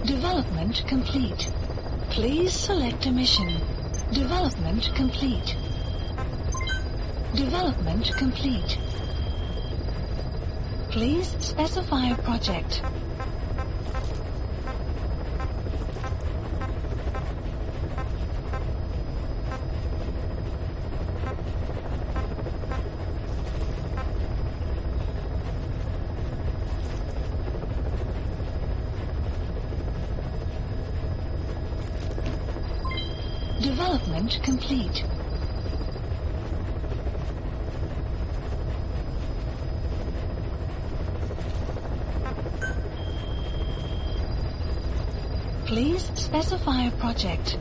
Development complete. Please select a mission. Development complete. Development complete. Please specify a project. Development complete. Please specify a project.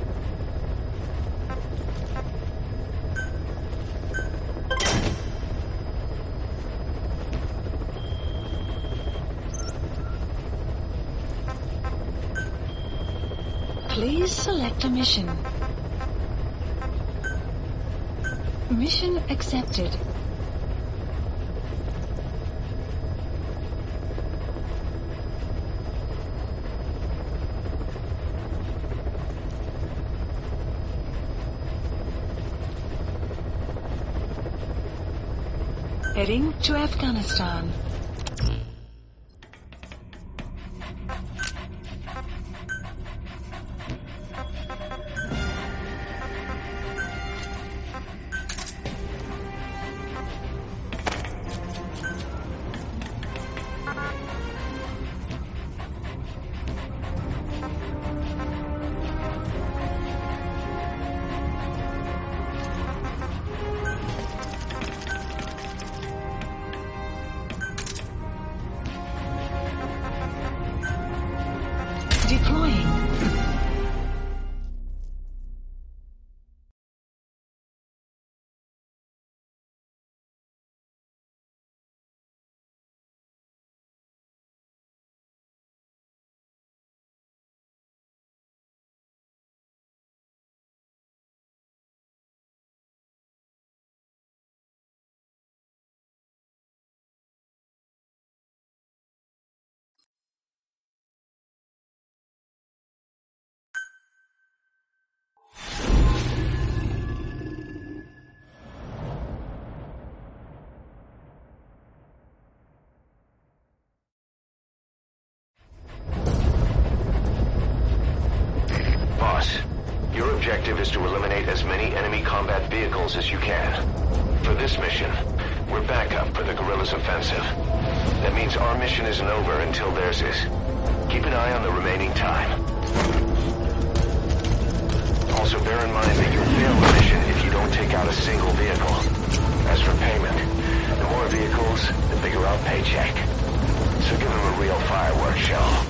Please select a mission. Mission accepted. Heading to Afghanistan. Deploying. Your objective is to eliminate as many enemy combat vehicles as you can. For this mission, we're backup for the guerrillas' offensive. That means our mission isn't over until theirs is. Keep an eye on the remaining time. Also bear in mind that you'll fail the mission if you don't take out a single vehicle. As for payment, the more vehicles, the bigger our paycheck. So give them a real fireworks show.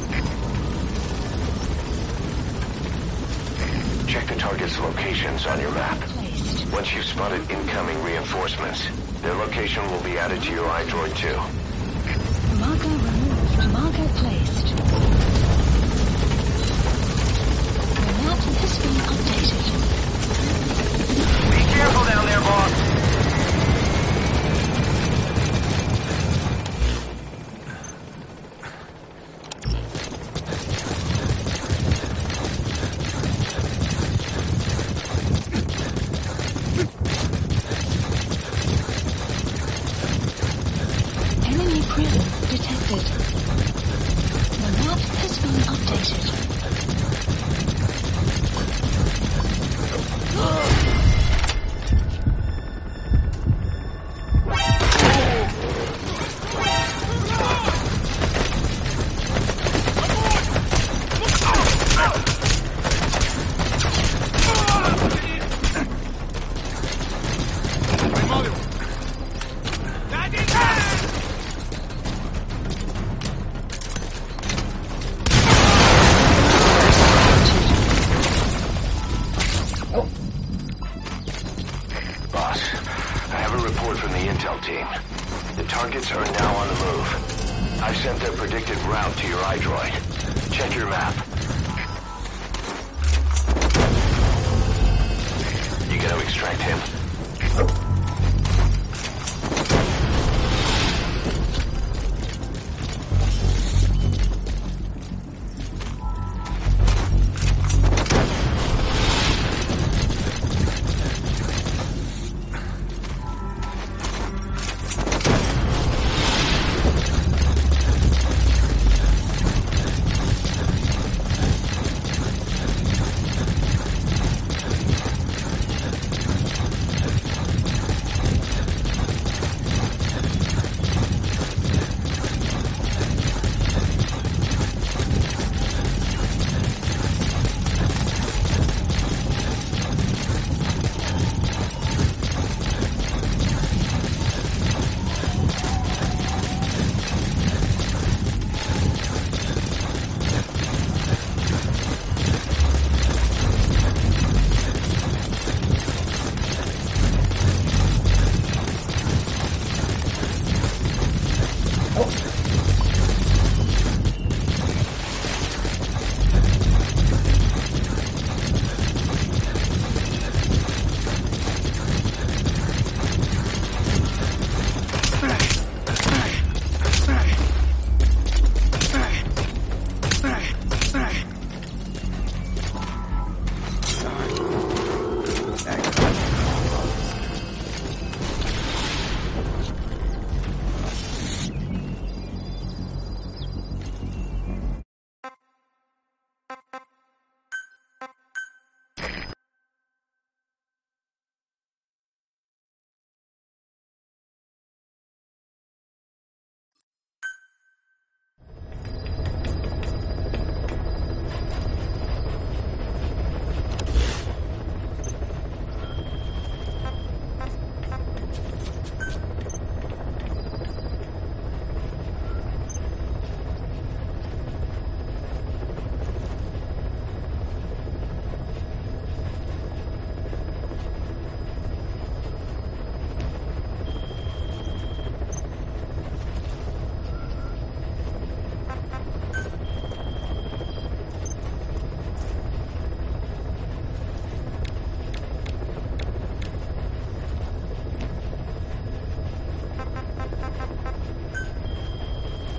Check the target's locations on your map. Once you've spotted incoming reinforcements, their location will be added to your iDroid 2. Marker removed. Marker placed. The map has been updated. Be careful down there, boss.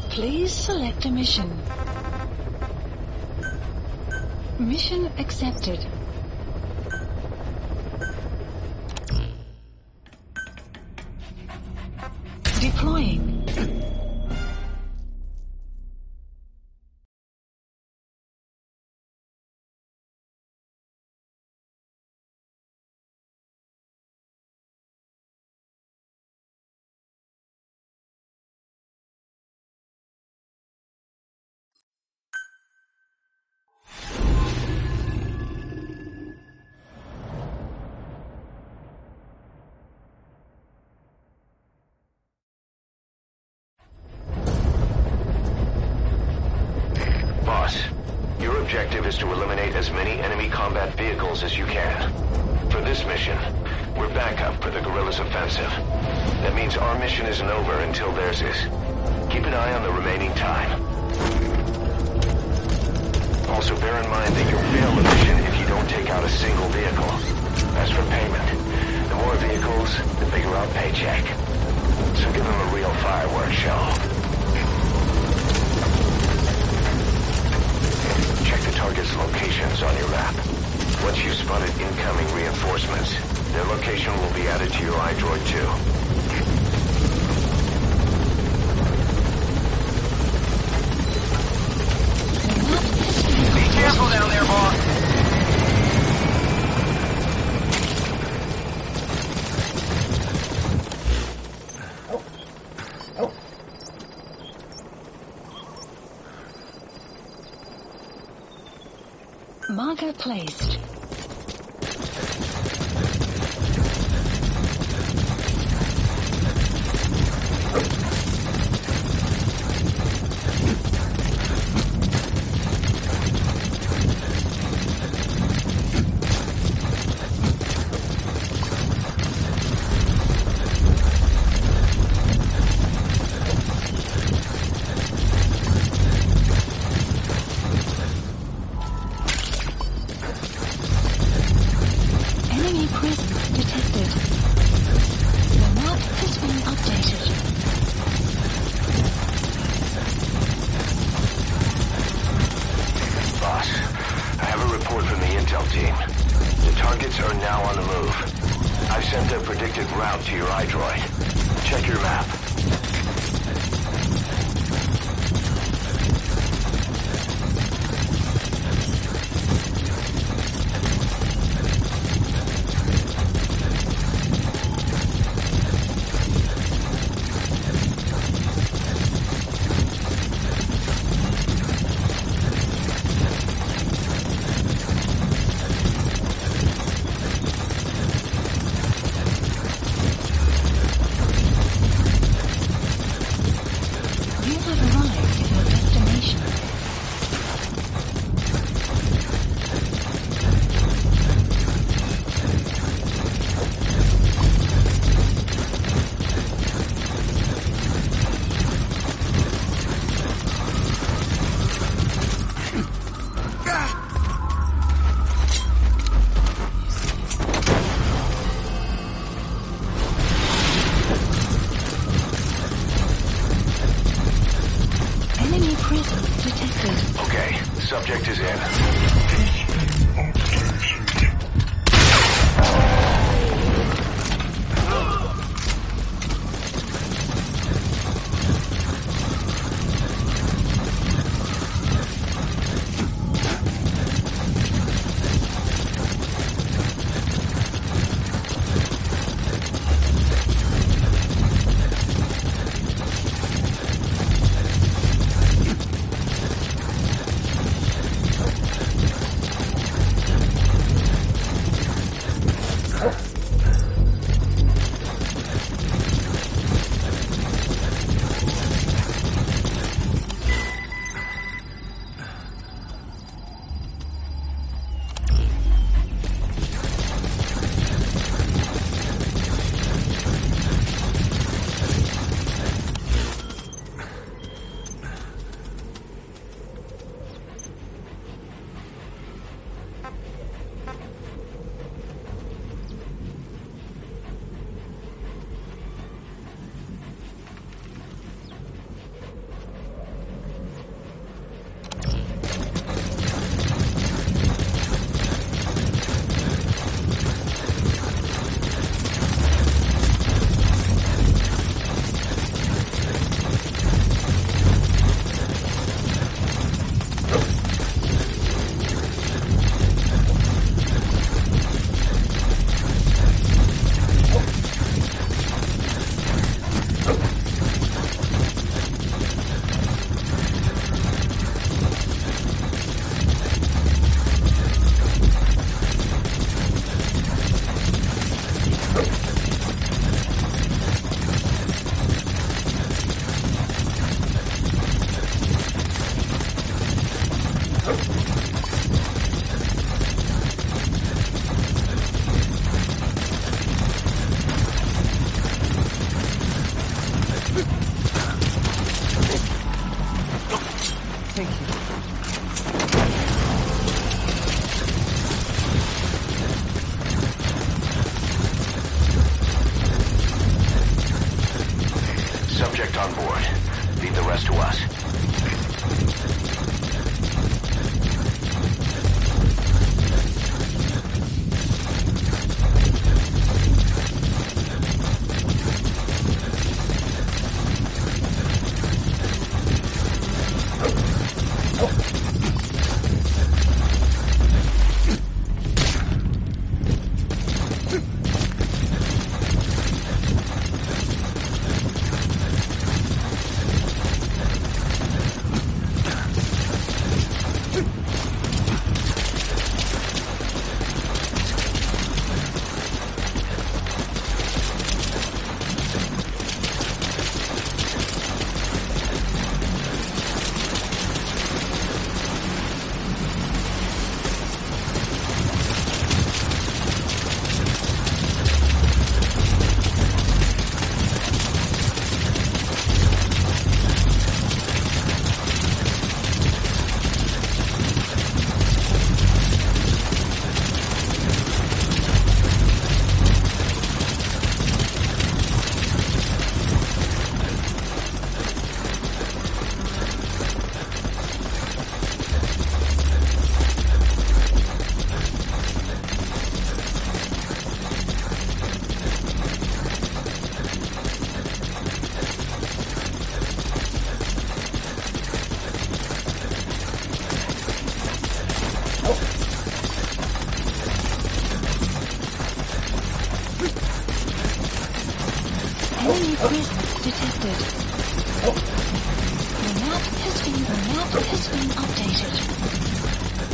Please select a mission. Mission accepted. Deploying. Your objective is to eliminate as many enemy combat vehicles as you can. For this mission, we're backup for the guerrillas' offensive. That means our mission isn't over until theirs is. Keep an eye on the remaining time. Also bear in mind that you'll fail the mission if you don't take out a single vehicle. As for payment, the more vehicles, the bigger our paycheck. So give them a real fireworks show. Check the target's locations on your map. Once you've spotted incoming reinforcements, their location will be added to your iDroid too. Be careful down there, boss. Marker placed. Enemy presence detected. The map has been updated. Boss, I have a report from the intel team. The targets are now on the move. I've sent their predicted route to your iDroid. Check your map. You have arrived at your destination. Enemy presence detected. Okay, subject is in. Thank you. Subject on board. Leave the rest to us. Enemy presence detected. The map has been updated.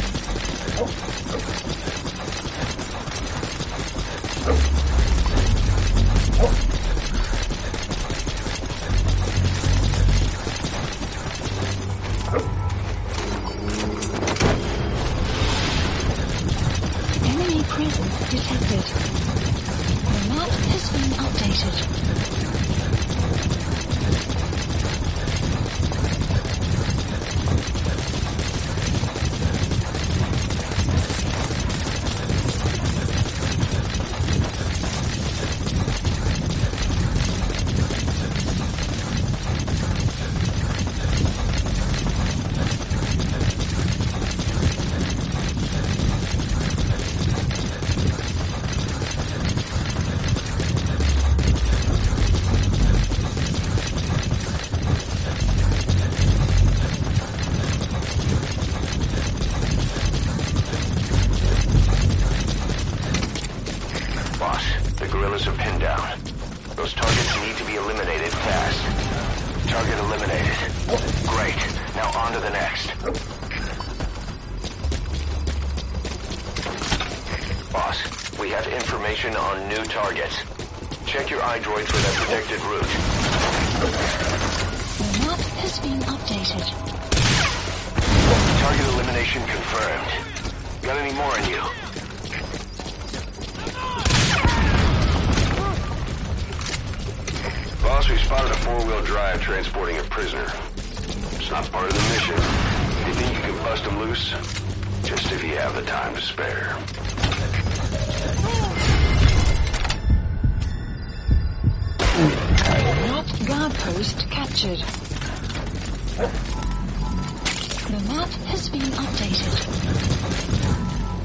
Enemy presence detected. The map has been updated. Boss, the guerrillas are pinned down. Those targets need to be eliminated fast. Target eliminated. Great. Now on to the next. Boss, we have information on new targets. Check your iDroid for that protected route. The map has been updated. Target elimination confirmed. Got any more on you? Boss, we spotted a four-wheel drive transporting a prisoner. It's not part of the mission. Do you think you can bust him loose? Just if you have the time to spare. Map guard post captured. The map has been updated.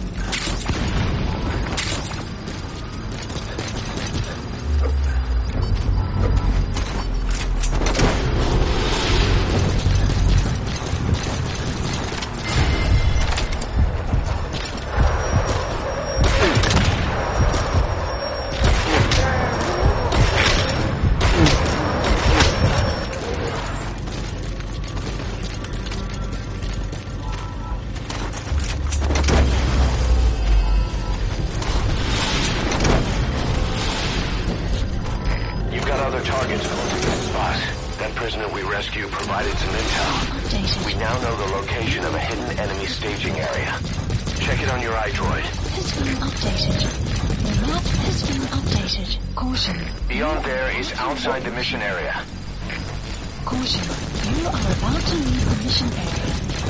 Rescue provided some intel. We now know the location of a hidden enemy staging area. Check it on your iDroid. Has been updated. The map has been updated. Caution. Beyond there is outside the mission area. Caution. You are about to leave the mission area.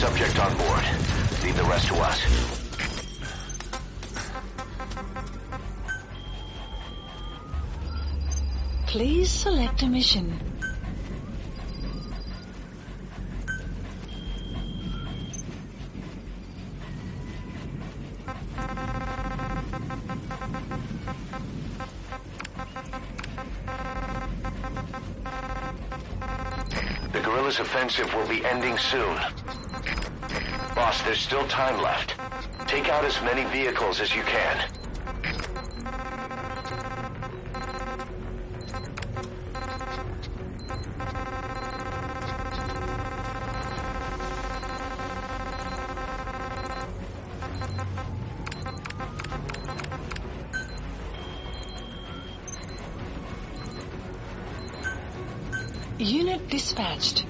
subject on board. Leave the rest to us. Please select a mission. The guerrillas' offensive will be ending soon. Boss, there's still time left. Take out as many vehicles as you can. Unit dispatched.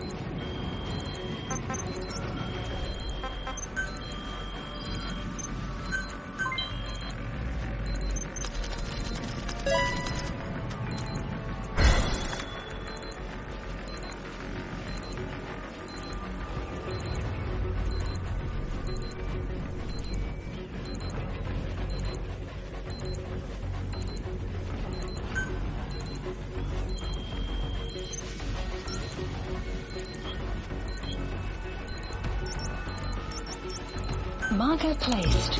Marker placed.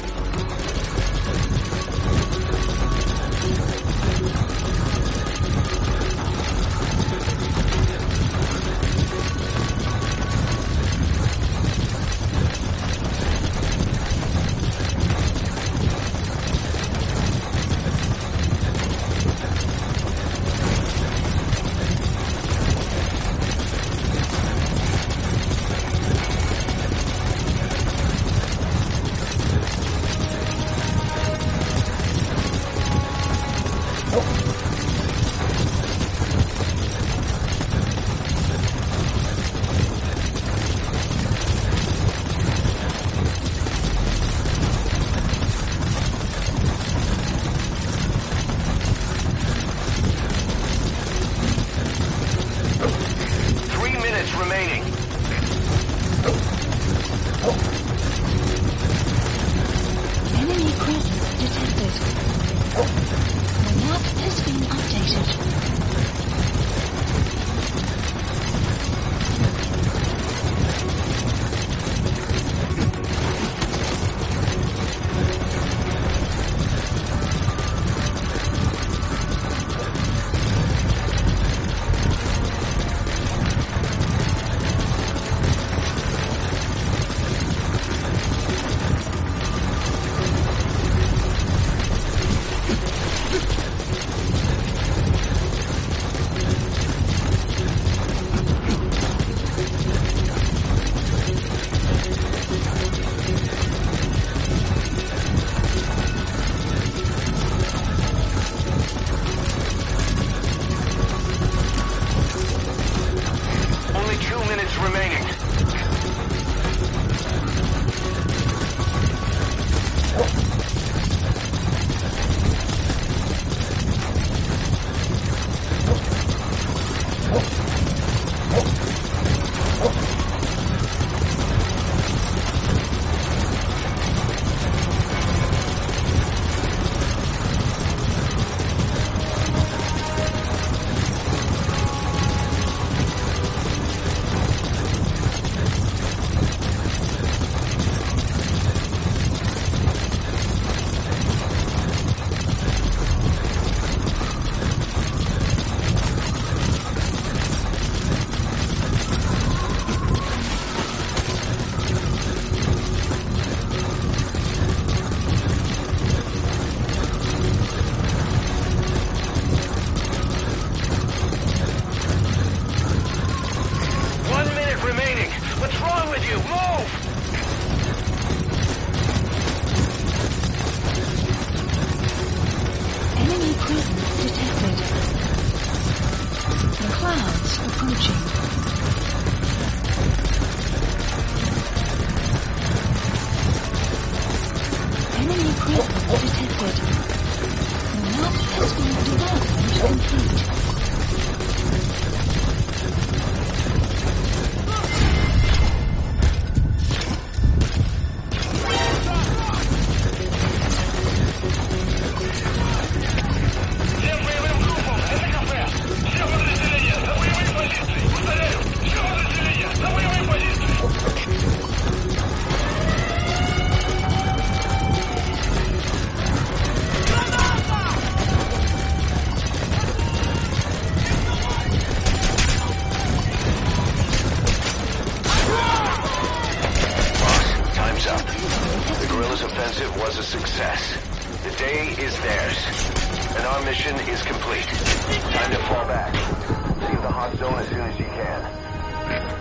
guerrillas' offensive was a success. The day is theirs, and our mission is complete. Time to fall back. Leave the hot zone as soon as you can.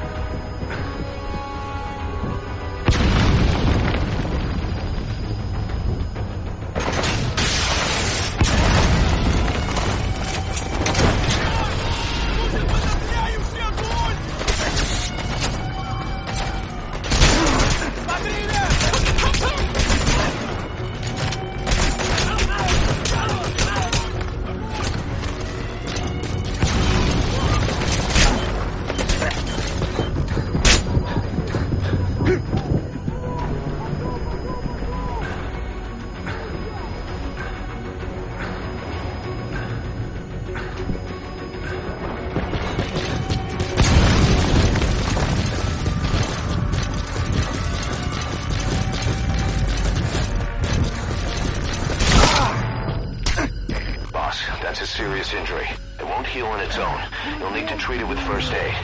That's a serious injury. It won't heal on its own. You'll need to treat it with first aid.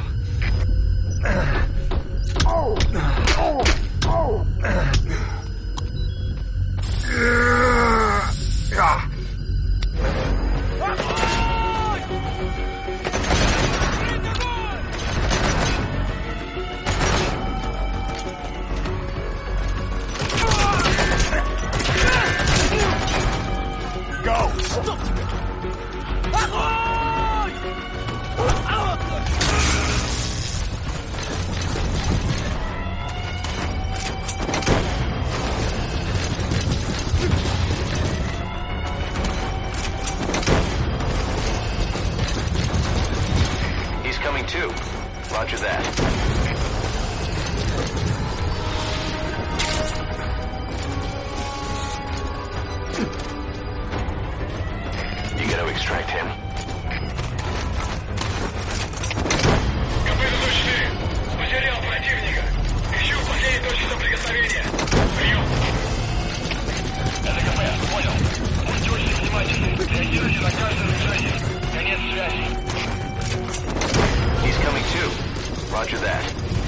Roger that. You gotta extract him. КП-104. Потерял противника. Ищу последней точки соприкосновения. Прием. Это КП, понял. Будьте очень внимательны. Реагируйте на каждое движение. Конец связи. He's coming too. Roger that.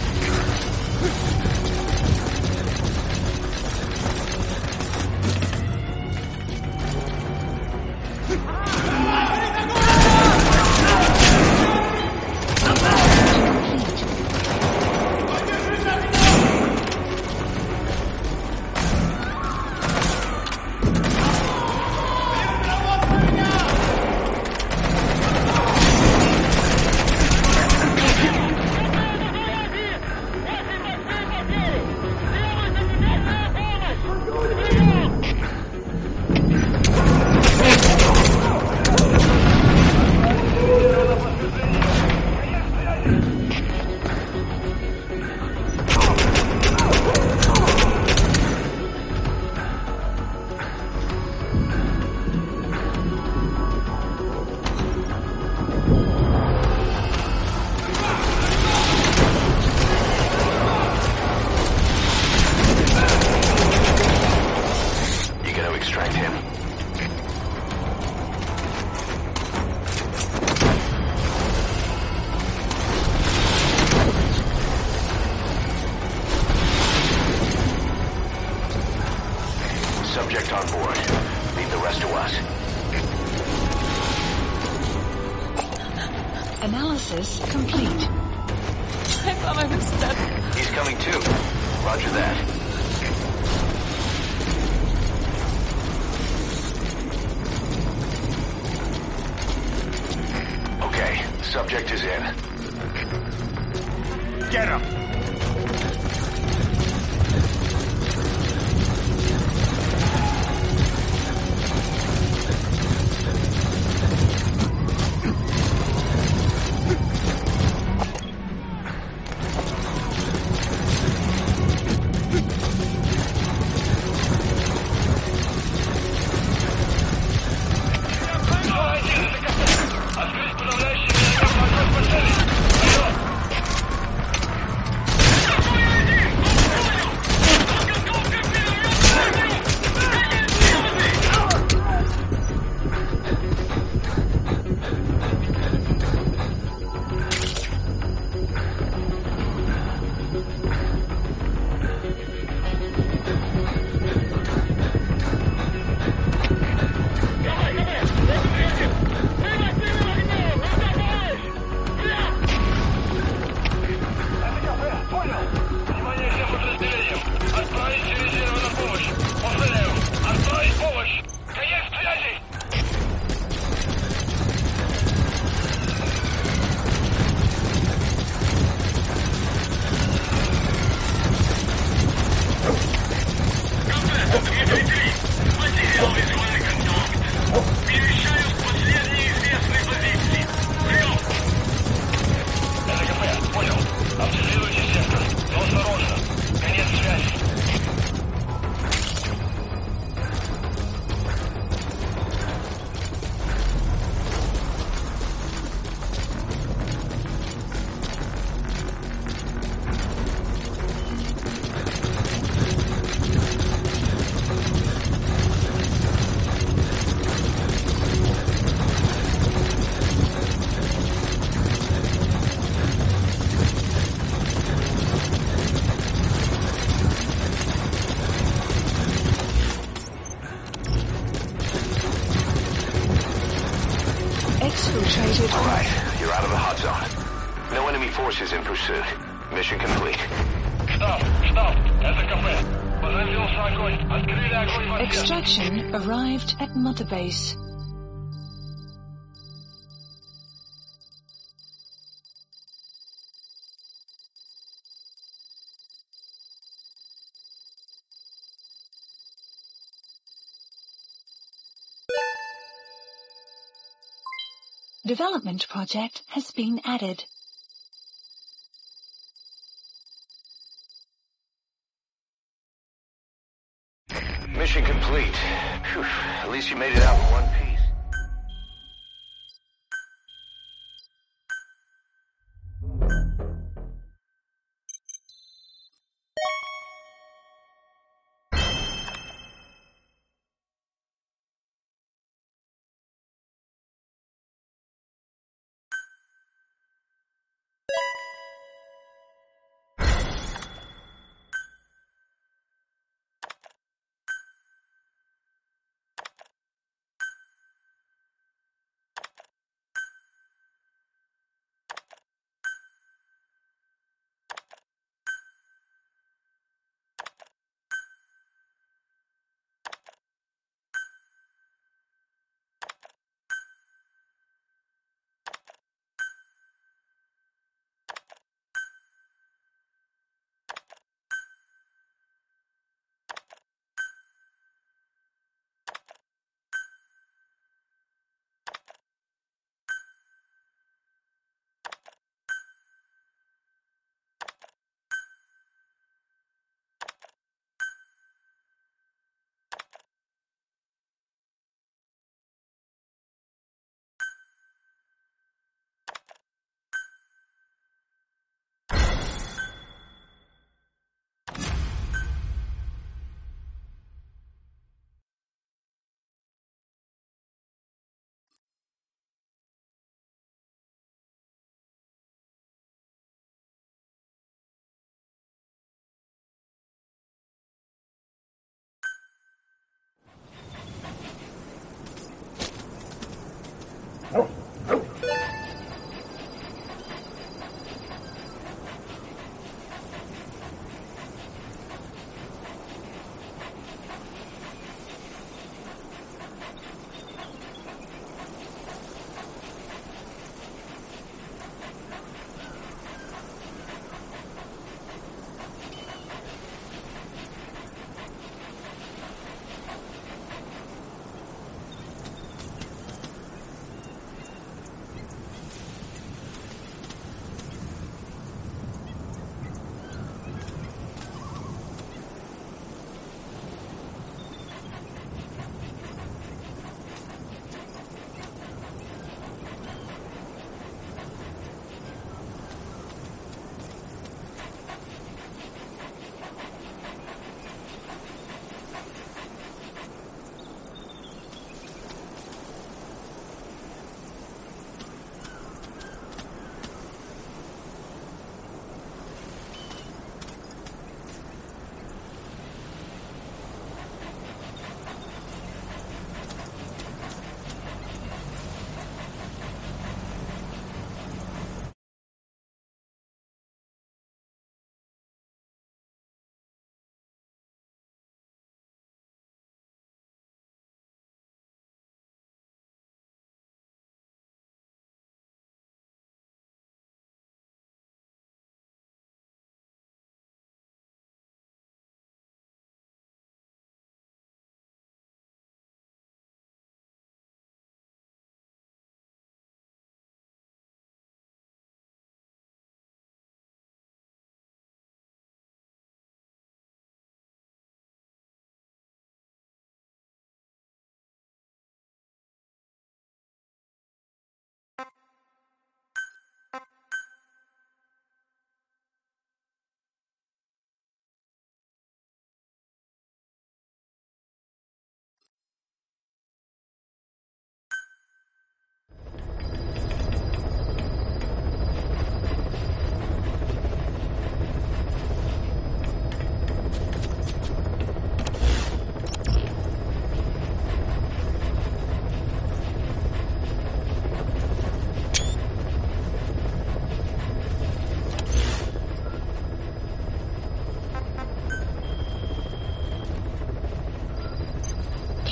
Subject on board. Leave the rest to us. Analysis complete. I thought I was dead. He's coming too. Roger that. Okay, subject is in. Get him. подразделениям. Отправить резервы на помощь. Повторяю, отправить помощь. Конец связи. Контакт Дмитрий 3. Потерял визуальный контакт. Перемещаюсь к последней известной позиции. Прием. РКП, понял. Обследуйте сектор. Но осторожно. Конец связи. Exfiltrated. All right, you're out of the hot zone. No enemy forces in pursuit. Mission complete. Штаб, это КП. Возразился огонь. Открыли огонь в ответ. Extraction arrived at Mother Base. Development project has been added. Mission complete. Phew, at least you made it out in one piece.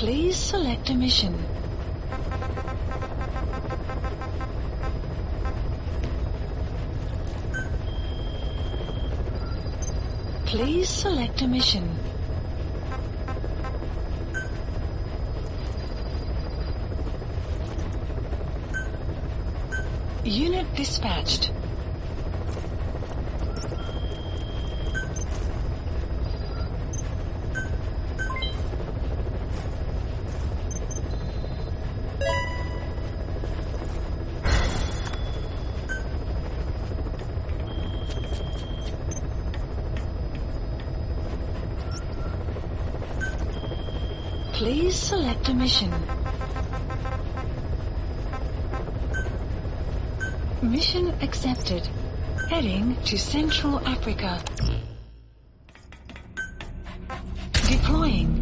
Please select a mission. Please select a mission. Unit dispatched. Please select a mission. Mission accepted. Heading to Central Africa. Deploying.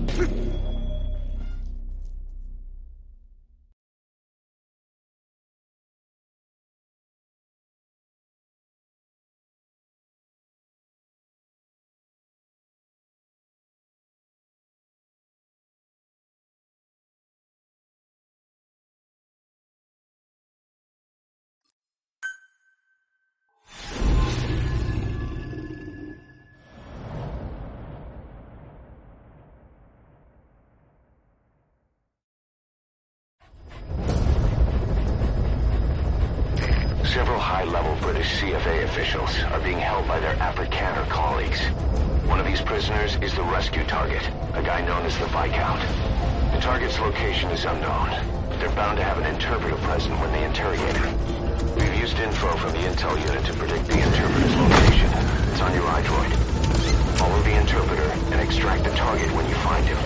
Several high-level British CFA officials are being held by their Afrikaner colleagues. One of these prisoners is the rescue target, a guy known as the Viscount. The target's location is unknown, but they're bound to have an interpreter present when they interrogate him. We've used info from the intel unit to predict the interpreter's location. It's on your iDroid. Follow the interpreter and extract the target when you find him.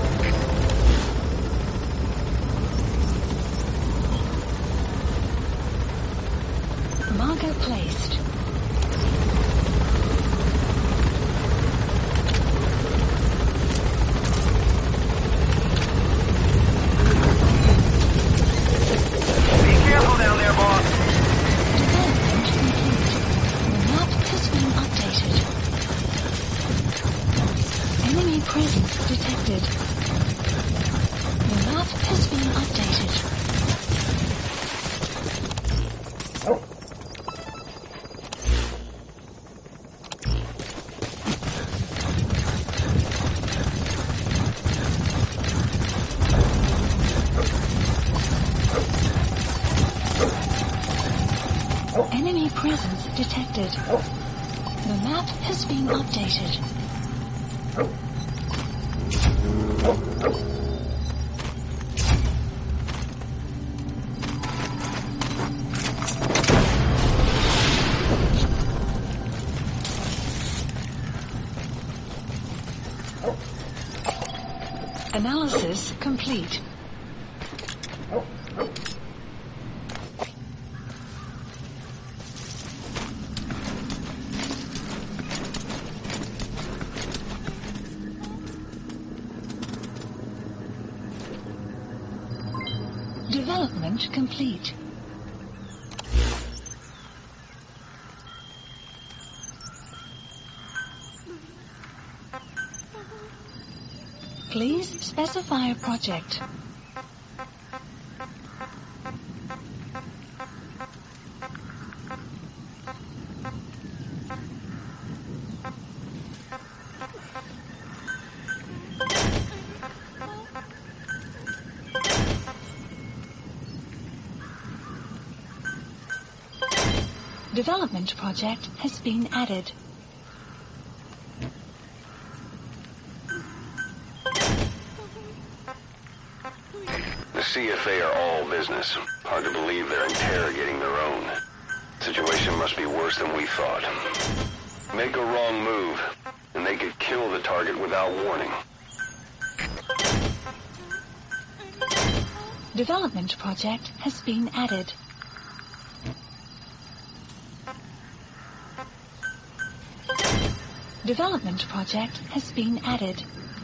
Marker placed. Be careful down there, boss. Development complete. The map has been updated. Enemy presence detected. The map has been updated. Enemy presence detected. The map has been updated. Analysis complete. Development complete. Please specify a project. Development project has been added. The CFA are all business. Hard to believe they're interrogating their own. Situation must be worse than we thought. Make a wrong move, and they could kill the target without warning. Development project has been added. Development project has been added.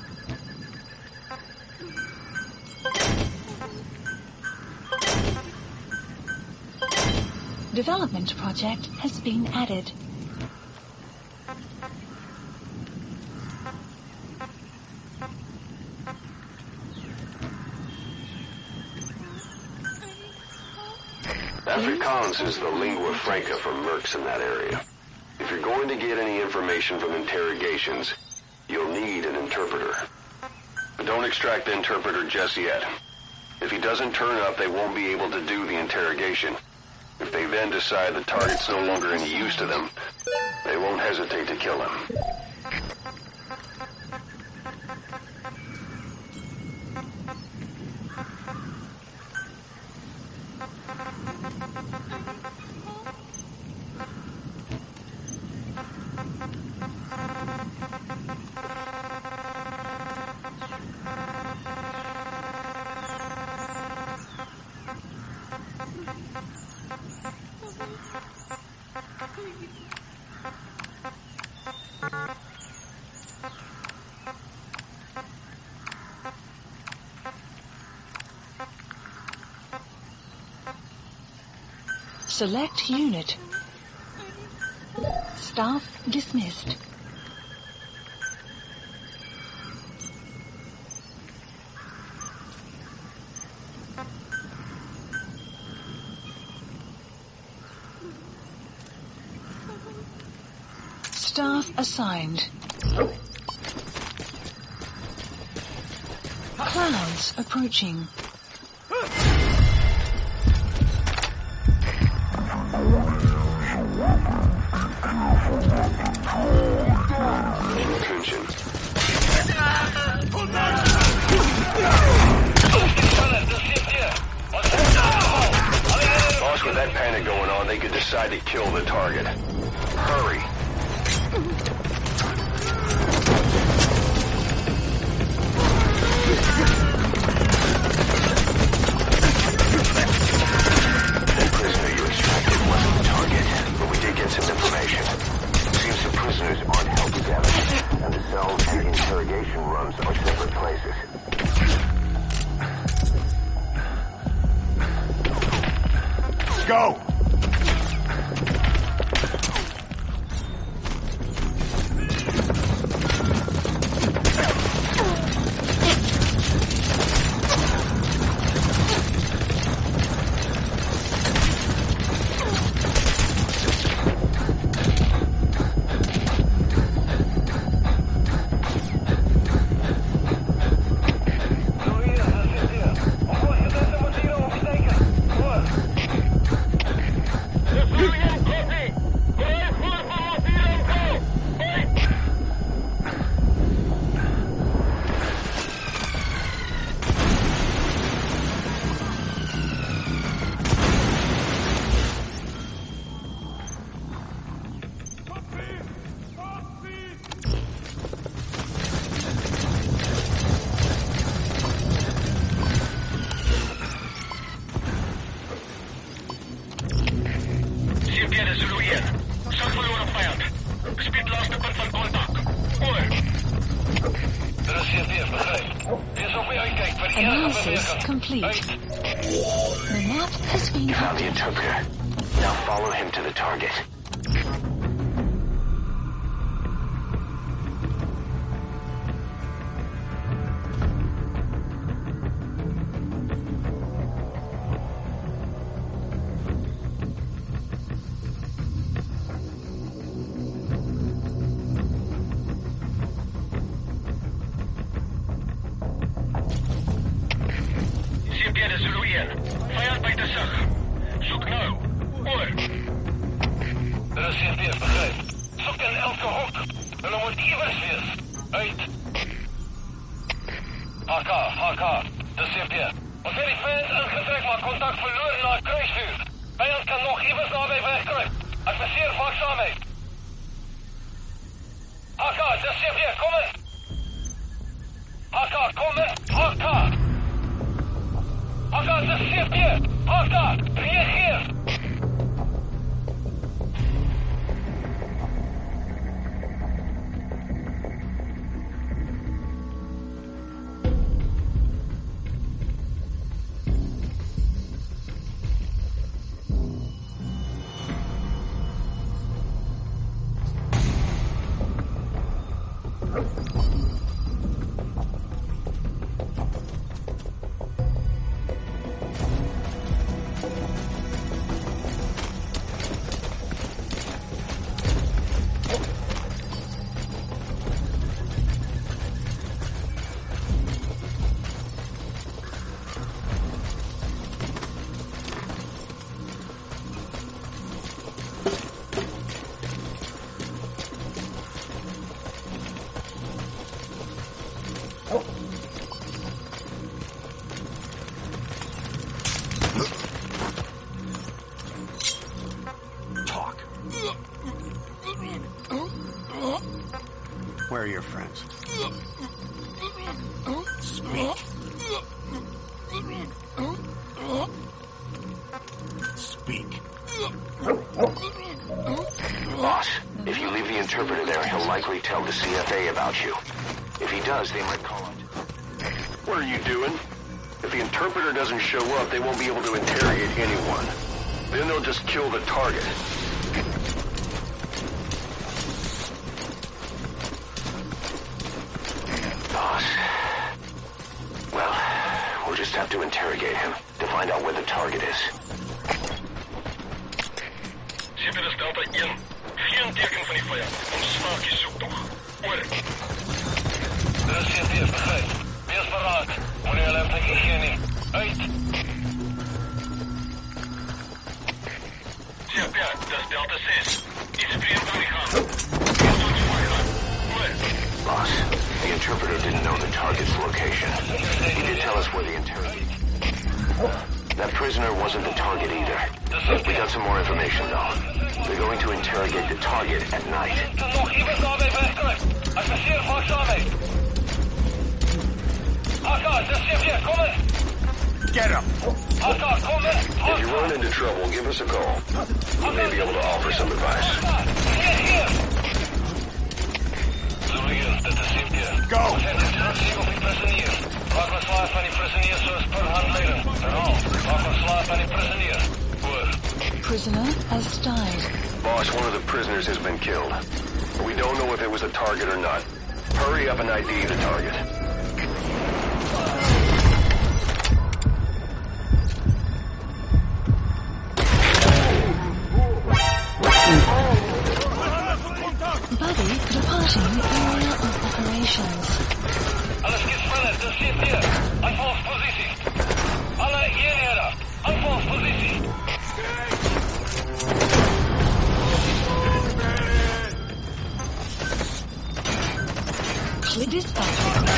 Development project has been added. Afrikaans is the lingua franca for mercs in that area. If you're going to get any information from interrogations, you'll need an interpreter. But don't extract the interpreter just yet. If he doesn't turn up, they won't be able to do the interrogation. If they then decide the target's no longer any use to them, they won't hesitate to kill him. Select unit. Staff dismissed. Staff assigned. Clouds approaching. Attention. Boss, with that panic going on, they could decide to kill the target. Hurry. The prisoner you extracted wasn't the target, but we did get some information. Seems the prisoners aren't held together, and the cells and interrogation rooms are separate places. Go! Analysis complete. The map has been You found the interpreter. Now follow him to the target. Vijand bij de zag. Zoek nou. Oor. Er is hier weer, begrijp. Zoek in elke hoek. Hulle moet iewers wees. Uit. HK. Dis hier weer. Ons het die fans ingetrek, maar kontak verloor na kruisvuur. Vijand kan nog iewers naby wegkruip. Adviseer waaksaamheid. HK, dis hier weer. Kom in. HK, kom in. HK, dis hier weer. HK, reageer. Where are your friends? Speak. Speak. Boss, if you leave the interpreter there, he'll likely tell the CFA about you. If he does, they might call out. What are you doing? If the interpreter doesn't show up, they won't be able to interrogate anyone. Then they'll just kill the target. Boss. Well, we'll just have to interrogate him to find out where the target is. Sibirus Delta 1. Geen teken van die vijand. Ons staak die zoektocht. Oor. Dit is CT, begrijp. Wees verraad. Moenie hulle implik gee nie. Uit. CP, dit is Delta 6. Iets vreemd aan die gang. Wees ons voorgaan. Oor. Boss, the interpreter didn't know the target's location. He did tell us where the interrogate. That prisoner wasn't the target either. We got some more information, though. We're going to interrogate the target at night. Get him! If you run into trouble, give us a call. We may be able to offer some advice. Go! Prisoner has died. Boss, one of the prisoners has been killed. We don't know if it was a target or not. Hurry up and ID the target. Buddy departing the area of operations. Alles gespannen, das sind wir. Anfangspositie. Alle hierher. Anfangspositie. Clear dispatch.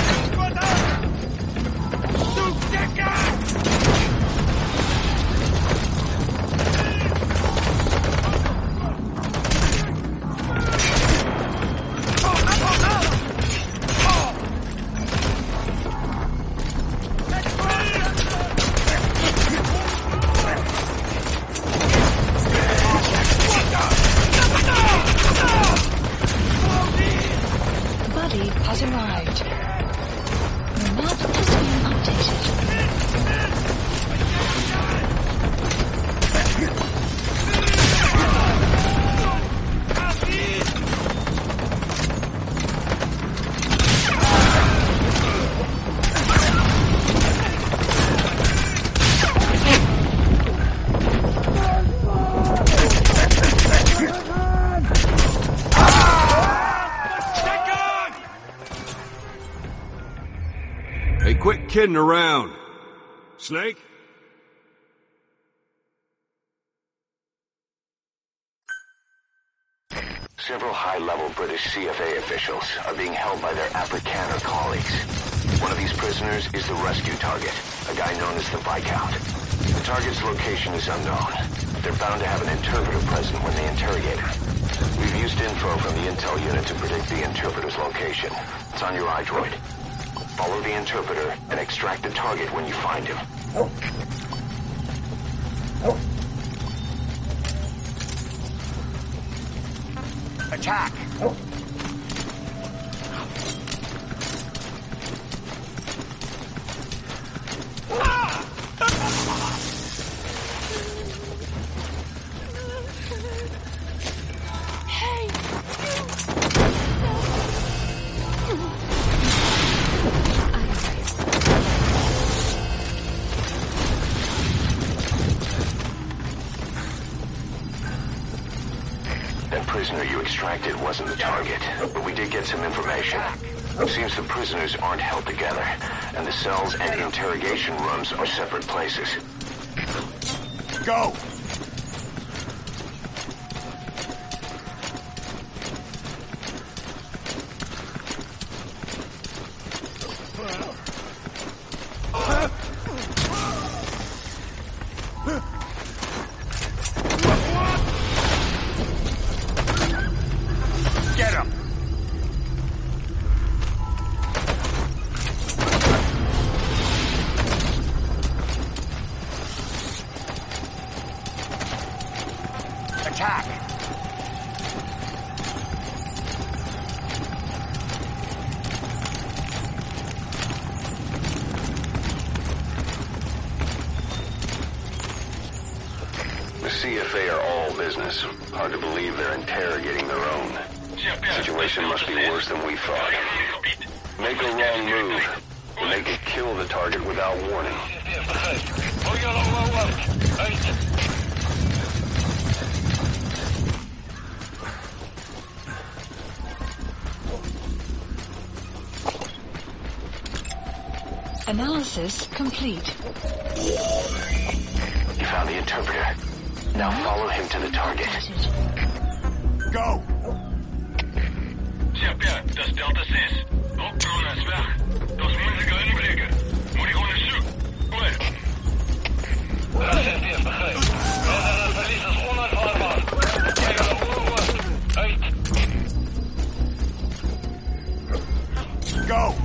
Buddy has arrived. The map has been updated. Hey, quit kidding around. Snake? Several high-level British CFA officials are being held by their Afrikaner colleagues. One of these prisoners is the rescue target, a guy known as the Viscount. The target's location is unknown. They're bound to have an interpreter present when they interrogate him. We've used info from the intel unit to predict the interpreter's location. It's on your iDroid. Follow the interpreter and extract the target when you find him. Attack! That prisoner you extracted wasn't the target, but we did get some information. It seems the prisoners aren't held together, and the cells and interrogation rooms are separate places. Go! Get him! CFA are all business. Hard to believe they're interrogating their own. Situation must be worse than we thought. Make a wrong move, and they could kill the target without warning. Analysis complete. You found the interpreter. Now follow him to the target. Go! CP, dat is Delta 6. Opdronen is weg. Dat is moeilijke inbreken. Moet ik gewoon eens zoeken. Kom maar. Dat is CP, begrepen. En het verlies is onuitvaarbaar. Kijk naar de oorlog. Uit. Go!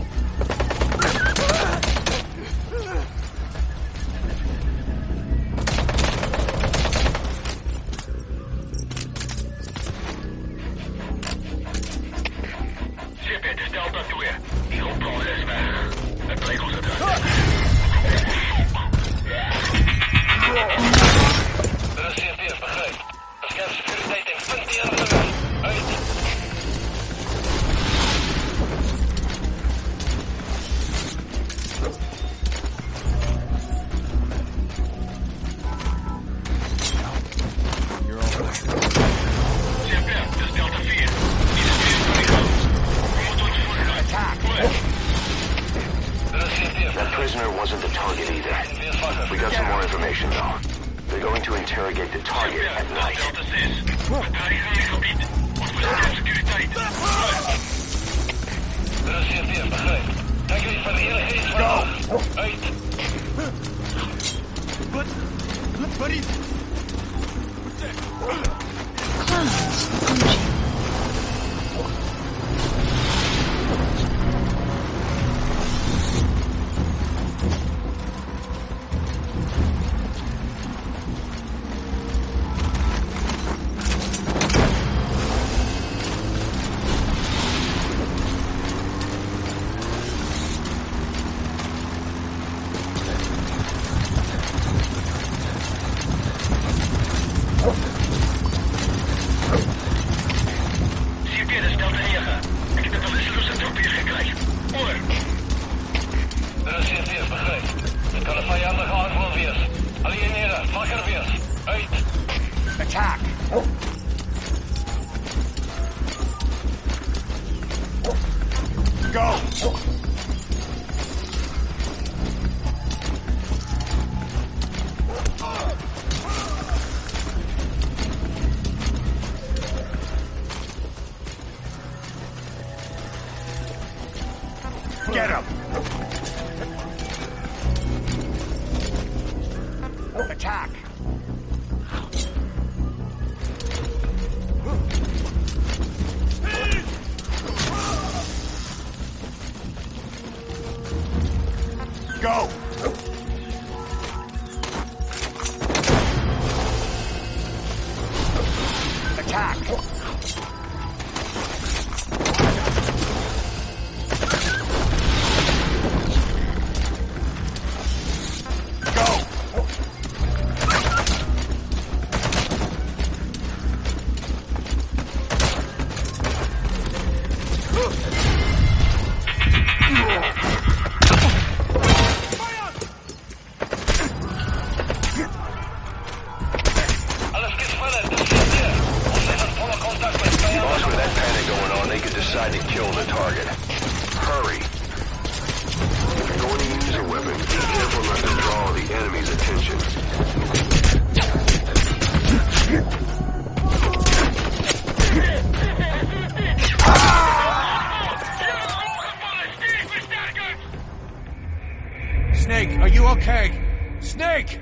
Get him! Attack! Go! Attack! Snake, are you okay? Snake!